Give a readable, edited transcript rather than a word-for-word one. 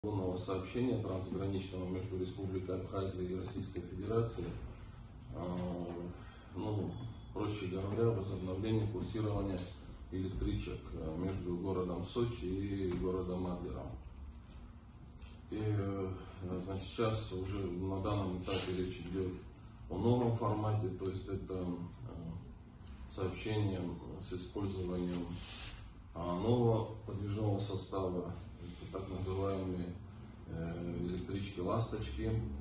Нового сообщения трансграничного между Республикой Абхазия и Российской Федерацией, проще говоря, возобновление курсирования электричек между городом Сочи и городом Адлером. Сейчас уже на данном этапе речь идет о новом формате, то есть это сообщение с использованием нового подвижного состава, так называемые электрички «Ласточки»,